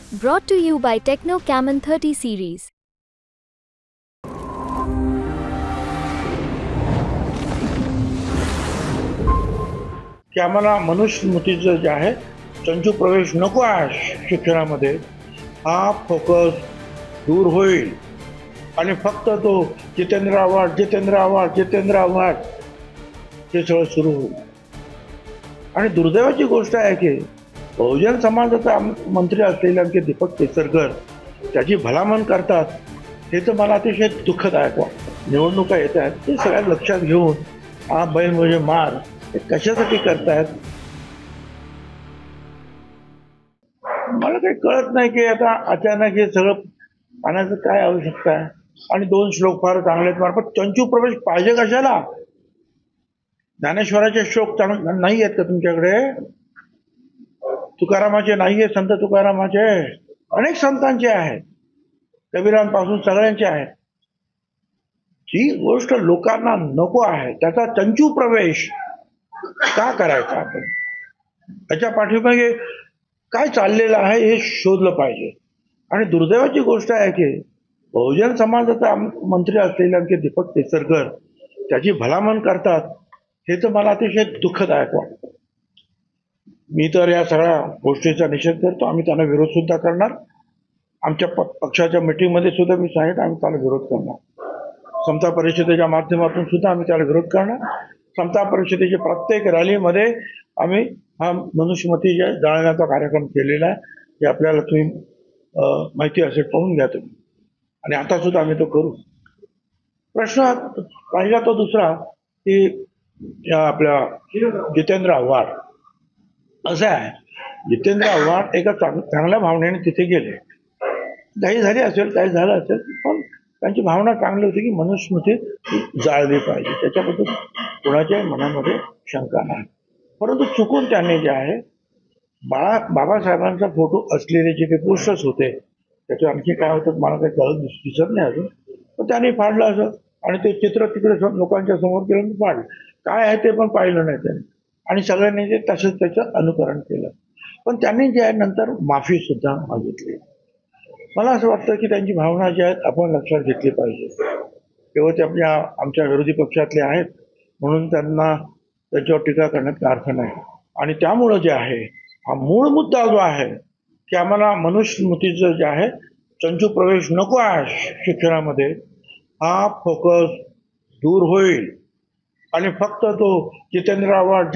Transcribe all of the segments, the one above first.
Brought to you by Techno Camon 30 series. की आम्हाला मनुस्मृतीचं जे आहे चंचू प्रवेश नको आहे शिक्षणामध्ये, हा फोकस दूर होईल आणि फक्त तो जितेंद्र आव्हाड हे सगळं सुरू होईल. आणि दुर्दैवाची गोष्ट आहे की बहुजन समाजाचा मंत्री असलेले आमचे दीपक केसरकर त्याची भलामण करतात, हे तर मला अतिशय दुःखदायक वाटतं. निवडणुका येत आहेत ते सगळ्या लक्षात घेऊन हा बैल म्हणजे मार हे कशासाठी करतायत मला काही कळत नाही. की आता अचानक हे सगळं पाण्याचं काय आवश्यकता आहे. आणि 2 श्लोक फार चांगले आहेत मार्फत चंचू प्रवेश पाहिजे कशाला. ज्ञानेश्वराचे श्लोक नाही आहेत का तुमच्याकडे? तुकारामाचे नाहीये, संत तुकारामाचे अनेक संतांचे आहेत, कबीरांपासून सगळ्यांचे आहेत. जी गोष्ट लोकांना नको आहे त्याचा चंचू प्रवेश का करायचा आपण, त्याच्या पाठीमागे काय चाललेलं आहे हे शोधलं पाहिजे. आणि दुर्दैवाची गोष्ट आहे की बहुजन समाजाचा मंत्री असलेले आमचे दीपक केसरकर त्याची भलामण करतात, हे तर मला अतिशय दुःखदायक वाटतं. मी तर या सगळ्या गोष्टीचा निषेध करतो. आम्ही त्यांना विरोध सुद्धा करणार. आमच्या पक्षाच्या मीटिंगमध्ये सुद्धा मी सांगितलं आम्ही त्याला विरोध करणार. समता परिषदेच्या माध्यमातून सुद्धा आम्ही त्याला विरोध करणार. समता परिषदेच्या प्रत्येक रॅलीमध्ये आम्ही हा मनुस्मृती जाळण्याचा कार्यक्रम केलेला आहे. हे आपल्याला तुम्ही माहिती असेल, पाहून घ्या तुम्ही. आणि आता सुद्धा आम्ही तो करू. प्रश्न राहिला तो दुसरा की आपल्या जितेंद्र आव्हाड. असं आहे, जितेंद्र आव्हाड एका चांगल्या भावनेने तिथे गेले. काही झाली असेल, काही झालं असेल, पण त्यांची भावना चांगली होती की मनुस्मृती जाळली पाहिजे, त्याच्याबद्दल कोणाच्याही मनामध्ये शंका नाही. परंतु चुकून त्यांनी जे आहे बाबासाहेबांचा फोटो असलेले जे काही पोस्टर्स होते त्याच्यावर आणखी काय होतं मला काही कळत दिसत नाही अजून, पण त्यांनी फाडलं असं आणि ते चित्र तिकडे लोकांच्या समोर केलं फाडलं. काय आहे ते पण पाहिलं नाही त्यांनी आणि सगळ्यांनी जे तसंच त्याचं अनुकरण केलं. पण त्यांनी जे आहे नंतर माफी सुद्धा मागितली. मला असं वाटतं की त्यांची भावना जी आहेत आपण लक्षात घेतली पाहिजे. केवळ ते आमच्या विरोधी पक्षातले आहेत म्हणून त्यांना त्याच्यावर टीका करण्यात अर्थ नाही. आणि त्यामुळं जे आहे हा मूळ मुद्दा जो आहे की आम्हाला मनुस्मृतीचं जे आहे चंचू प्रवेश नको आहे शिक्षणामध्ये, हा फोकस दूर होईल आणि फक्त तो जितेंद्र आव्हाड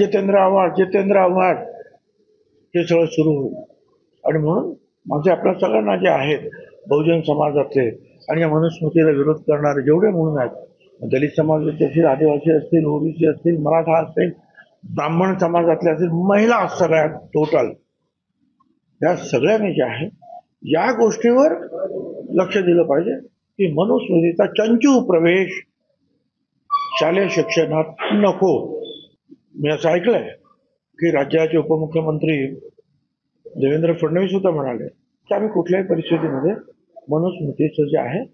हे सगळं सुरू होईल. आणि म्हणून माझे आपल्या सगळ्यांना जे आहेत बहुजन समाजातले आणि या मनुस्मृतीला विरोध करणारे जेवढे म्हणून आहेत, दलित समाजाचे असतील, आदिवासी असतील, ओबीसी असतील, मराठा असतील, ब्राह्मण समाजातले असतील, महिला सगळ्यात टोटल, या सगळ्यांनी जे आहे या गोष्टीवर लक्ष दिलं पाहिजे की मनुस्मृतीचा चंचू प्रवेश शालेय शिक्षणात नको. मी असं ऐकलंय की राज्याचे उपमुख्यमंत्री देवेंद्र फडणवीस सुद्धा म्हणाले की आम्ही कुठल्याही परिस्थितीमध्ये मनुस्मृतीचं जे आहे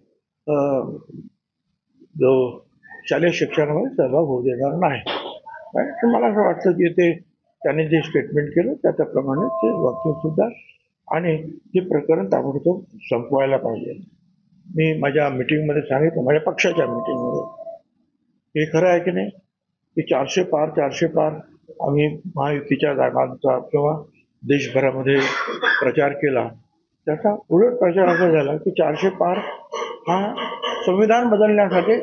जो शालेय शिक्षणामध्ये सहभाग होऊ देणार नाही. मला असं वाटतं की ते त्यांनी जे स्टेटमेंट केलं त्याप्रमाणे ते वाक्य सुद्धा आणि ते प्रकरण ताबडतोब संपवायला पाहिजे. मी माझ्या मीटिंगमध्ये सांगितलं, माझ्या पक्षाच्या मीटिंगमध्ये, हे खरं आहे की नाही की 400 पार आम्ही महायुतीच्या जागांचा किंवा देशभरामध्ये प्रचार केला. त्याचा उलट प्रचार असा झाला की 400 पार हा संविधान बदलण्यासाठी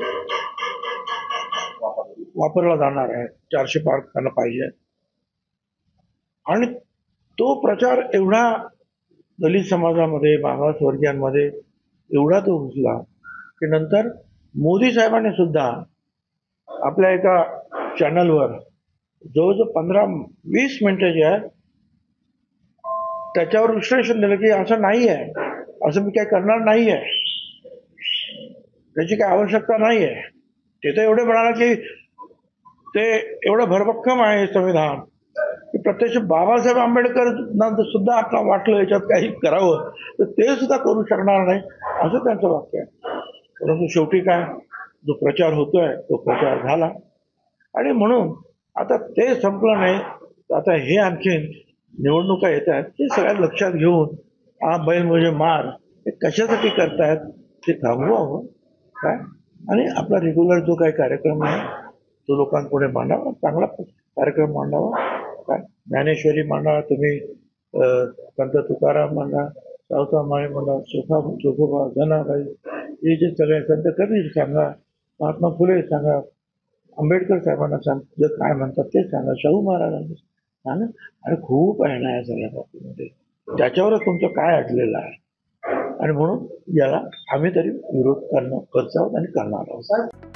वापरला जाणार आहे. 400 पार त्यांना पाहिजे. आणि तो प्रचार एवढा दलित समाजामध्ये, मागासवर्गीयांमध्ये एवढा तो घुसला की नंतर मोदी साहेबांनी सुद्धा आपल्या एका चॅनलवर जवळजवळ 15-20 मिनिटं जे आहे त्याच्यावर विश्लेषण दिलं की असं नाही आहे, असं मी काय करणार नाही आहे, त्याची काय आवश्यकता नाही आहे. ते तर एवढे म्हणाला की ते एवढं भरभक्कम आहे संविधान की प्रत्यक्ष बाबासाहेब आंबेडकर सुद्धा आपला वाटलं याच्यात काही करावं तर ते सुद्धा करू शकणार नाही असं त्यांचं वाक्य आहे. परंतु शेवटी काय, जो प्रचार होतोय तो प्रचार झाला. आणि म्हणून आता ते संपलं नाही, आता हे आणखीन निवडणुका येत आहेत ते सगळ्या लक्षात घेऊन हा बैल म्हणजे मार हे कशासाठी करतायत ते थांबवावं काय आणि आपला रेग्युलर जो काही कार्यक्रम आहे तो लोकांपुढे मांडावा, चांगला कार्यक्रम मांडावा. काय ज्ञानेश्वरी मांडा तुम्ही, संत तुकाराम मांडा, सावता माळी मांडा, सुखोबा जनाबाई, हे जे सगळे संत कबीर सांगा, महात्मा फुले सांगा, आंबेडकर साहेबांना सांग, जे काय म्हणतात ते सांगा, शाहू महाराजांना सांगा. आणि खूप आहे ना या सगळ्या बाबतीमध्ये. त्याच्यावरच तुमचं काय अडलेलं आहे आणि म्हणून याला आम्ही तरी विरोध करत आहोत आणि करणार आहोत.